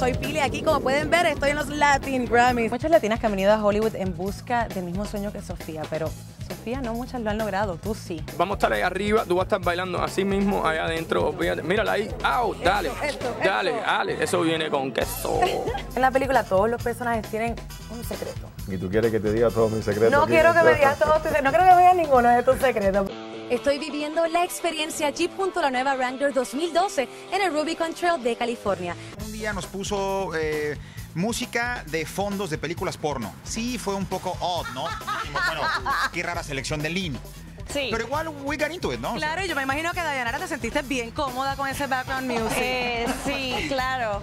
soy Pili. Aquí, como pueden ver, estoy en los Latin Grammys. Muchas latinas que han venido a Hollywood en busca del mismo sueño que Sofía, pero Sofía, no muchas lo han logrado, tú sí. Vamos a estar ahí arriba, tú vas a estar bailando así mismo allá adentro. Mírala ahí. ¡Au! Dale, dale, eso viene con queso. En la película todos los personajes tienen un secreto. ¿Y tú quieres que te diga todos mis secretos? No quiero que me digas todos tus secretos, no quiero que me digas ninguno de tus secretos. Estoy viviendo la experiencia Jeep junto a la nueva Wrangler 2012 en el Rubicon Trail de California. Un día nos puso música de fondos de películas porno. Sí, fue un poco odd, ¿no? Dijimos, bueno, qué rara selección de Lynn. Sí. Pero igual we got into it, ¿no? Claro, y yo me imagino que Dayanara te sentiste bien cómoda con ese background music. Sí, claro.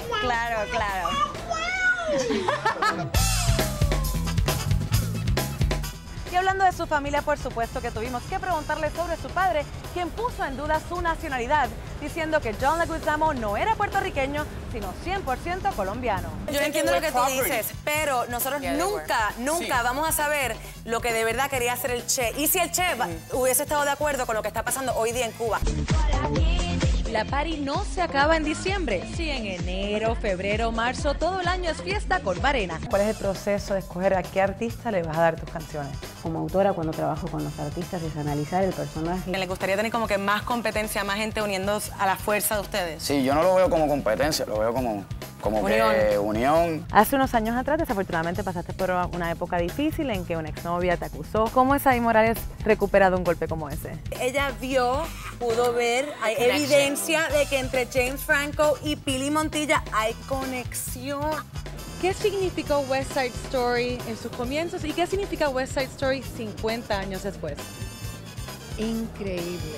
Y hablando de su familia, por supuesto que tuvimos que preguntarle sobre su padre, quien puso en duda su nacionalidad, diciendo que John Leguizamo no era puertorriqueño, sino 100% colombiano. Yo entiendo lo que tú dices, pero nosotros nunca vamos a saber lo que de verdad quería hacer el Che. Y si el Che hubiese estado de acuerdo con lo que está pasando hoy día en Cuba. La party no se acaba en diciembre. Sí, en enero, febrero, marzo, todo el año es fiesta con Varena. ¿Cuál es el proceso de escoger a qué artista le vas a dar tus canciones? Como autora, cuando trabajo con los artistas, es analizar el personaje. ¿Le gustaría tener como que más competencia, más gente uniéndose a la fuerza de ustedes? Sí, yo no lo veo como competencia, lo veo como que unión. Hace unos años atrás, desafortunadamente, pasaste por una época difícil en que una exnovia te acusó. ¿Cómo es Saí Morales recupera de un golpe como ese? Ella pudo ver, hay evidencia de que entre James Franco y Pili Montilla hay conexión. ¿Qué significó West Side Story en sus comienzos y qué significa West Side Story 50 años después? Increíble.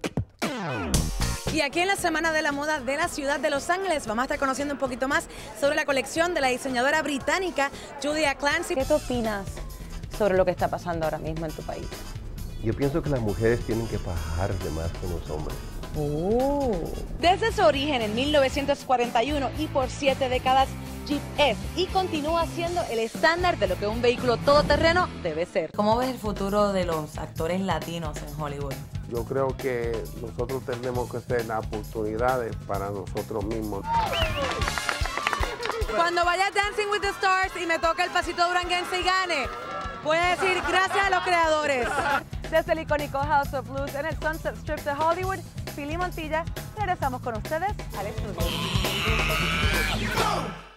Y aquí en la Semana de la Moda de la ciudad de Los Ángeles vamos a estar conociendo un poquito más sobre la colección de la diseñadora británica Julia Clancy. ¿Qué tú opinas sobre lo que está pasando ahora mismo en tu país? Yo pienso que las mujeres tienen que fajarse más que los hombres. Desde su origen en 1941 y por 7 décadas, Jeep es y continúa siendo el estándar de lo que un vehículo todoterreno debe ser. ¿Cómo ves el futuro de los actores latinos en Hollywood? Yo creo que nosotros tenemos que hacer las oportunidades para nosotros mismos. Cuando vaya a Dancing with the Stars y me toque el pasito duranguense y gane, voy a decir gracias a los creadores. Desde el icónico House of Blues en el Sunset Strip de Hollywood, Pili Montilla, regresamos con ustedes al estudio.